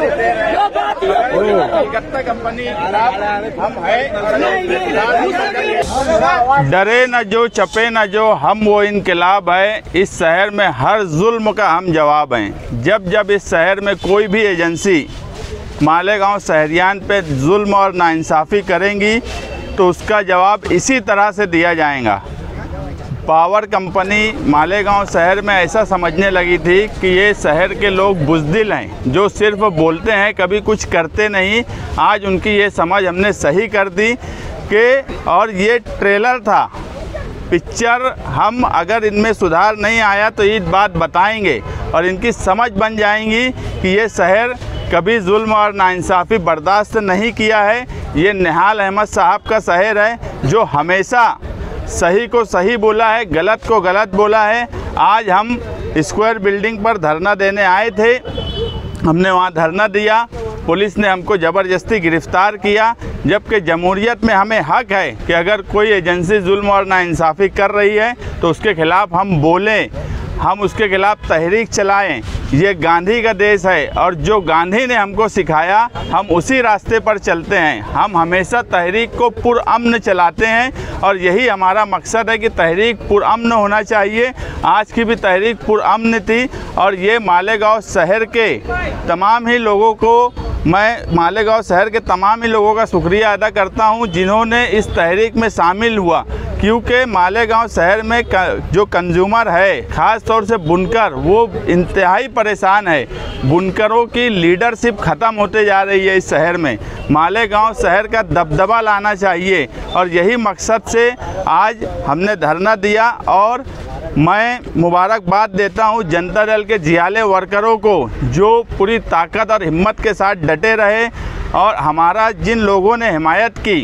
Calcutta company हम है। डरे न जो चपे न जो, हम वो इनकलाब है। इस शहर में हर जुल्म का हम जवाब हैं। जब जब इस शहर में कोई भी एजेंसी मालेगांव शहरियान पे जुल्म और नाइंसाफ़ी करेंगी तो उसका जवाब इसी तरह से दिया जाएगा। पावर कंपनी मालेगांव शहर में ऐसा समझने लगी थी कि ये शहर के लोग बुज़दिल हैं, जो सिर्फ बोलते हैं, कभी कुछ करते नहीं। आज उनकी ये समझ हमने सही कर दी कि और ये ट्रेलर था पिक्चर। हम अगर इनमें सुधार नहीं आया तो ये बात बताएंगे और इनकी समझ बन जाएंगी कि ये शहर कभी जुल्म और नाइंसाफ़ी बर्दाश्त नहीं किया है। ये निहाल अहमद साहब का शहर है, जो हमेशा सही को सही बोला है, गलत को गलत बोला है। आज हम स्क्वायर बिल्डिंग पर धरना देने आए थे, हमने वहाँ धरना दिया, पुलिस ने हमको ज़बरदस्ती गिरफ़्तार किया, जबकि जमहूरियत में हमें हक़ है कि अगर कोई एजेंसी जुल्म और नाइंसाफ़ी कर रही है तो उसके ख़िलाफ़ हम बोलें, हम उसके ख़िलाफ़ तहरीक चलाएं। ये गांधी का देश है और जो गांधी ने हमको सिखाया हम उसी रास्ते पर चलते हैं। हम हमेशा तहरीक को पुरअमन चलाते हैं और यही हमारा मकसद है कि तहरीक पुरअमन होना चाहिए। आज की भी तहरीक पुरअमन थी और ये मालेगांव शहर के तमाम ही लोगों को, मैं मालेगांव शहर के तमाम ही लोगों का शुक्रिया अदा करता हूं जिन्होंने इस तहरीक में शामिल हुआ, क्योंकि मालेगांव शहर में जो कंज्यूमर है, ख़ास तौर से बुनकर, वो इंतहाई परेशान है। बुनकरों की लीडरशिप ख़त्म होते जा रही है इस शहर में। मालेगांव शहर का दबदबा लाना चाहिए और यही मकसद से आज हमने धरना दिया। और मैं मुबारकबाद देता हूं जनता दल के जियाले वर्करों को, जो पूरी ताकत और हिम्मत के साथ डटे रहे और हमारा जिन लोगों ने हिमायत की,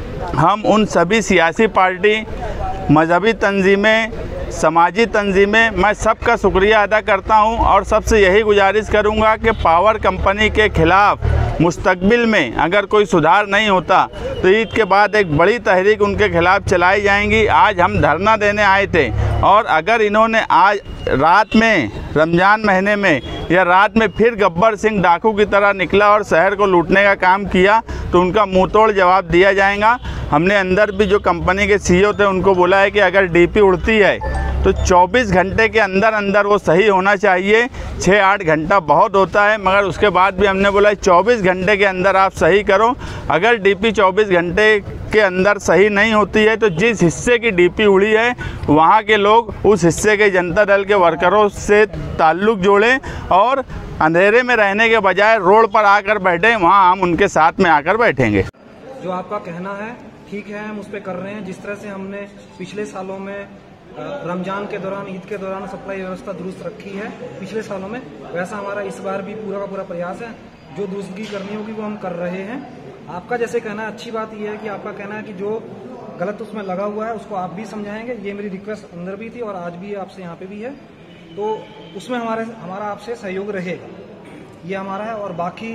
हम उन सभी सियासी पार्टी, मजहबी तंजीमें, समाजी तंजीमें, मैं सबका शुक्रिया अदा करता हूं और सबसे यही गुजारिश करूंगा कि पावर कंपनी के ख़िलाफ़ मुस्तकबिल में अगर कोई सुधार नहीं होता तो ईद के बाद एक बड़ी तहरीक उनके ख़िलाफ़ चलाई जाएंगी। आज हम धरना देने आए थे और अगर इन्होंने आज रात में, रमज़ान महीने में या रात में फिर गब्बर सिंह डाकू की तरह निकला और शहर को लूटने का काम किया तो उनका मुँह तोड़ जवाब दिया जाएगा। हमने अंदर भी जो कंपनी के सीईओ थे उनको बोला है कि अगर डीपी उड़ती है तो 24 घंटे के अंदर अंदर वो सही होना चाहिए। 6-8 घंटा बहुत होता है, मगर उसके बाद भी हमने बोला 24 घंटे के अंदर आप सही करो। अगर डीपी 24 घंटे के अंदर सही नहीं होती है तो जिस हिस्से की डीपी उड़ी है वहाँ के लोग उस हिस्से के जनता दल के वर्करों से ताल्लुक़ जोड़ें और अंधेरे में रहने के बजाय रोड पर आकर बैठें, वहाँ हम उनके साथ में आकर बैठेंगे। जो आपका कहना है ठीक है, हम उस पर कर रहे हैं। जिस तरह से हमने पिछले सालों में रमजान के दौरान, ईद के दौरान सप्लाई व्यवस्था दुरुस्त रखी है पिछले सालों में, वैसा हमारा इस बार भी पूरा का पूरा प्रयास है। जो दुरुस्तगी करनी होगी वो हम कर रहे हैं। आपका जैसे कहना है, अच्छी बात यह है कि आपका कहना है कि जो गलत उसमें लगा हुआ है उसको आप भी समझाएंगे। ये मेरी रिक्वेस्ट अंदर भी थी और आज भी आपसे यहाँ पे भी है, तो उसमें हमारा आपसे सहयोग रहेगा, ये हमारा है। और बाकी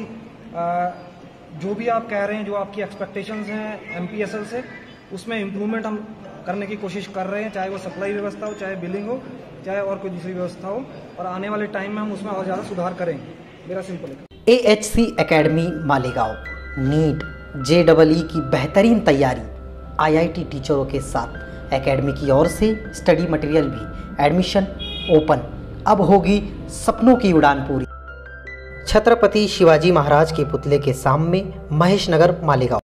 जो भी आप कह रहे हैं, जो आपकी एक्सपेक्टेशंस हैं एमपीएसएल से, उसमें इम्प्रूवमेंट हम करने की कोशिश कर रहे हैं, चाहे वो सप्लाई व्यवस्था हो, चाहे बिलिंग हो, चाहे और कोई दूसरी व्यवस्था हो, और आने वाले टाइम में हम उसमें और ज़्यादा सुधार करेंगे। मेरा सिंपल है। AHC academy Malegaon NEET JEE की बेहतरीन तैयारी IIT टीचरों के साथ एकेडमी की ओर से स्टडी मटेरियल भी, एडमिशन ओपन। अब होगी सपनों की उड़ान पूरी। छत्रपति शिवाजी महाराज के पुतले के सामने, महेश नगर, मालेगांव।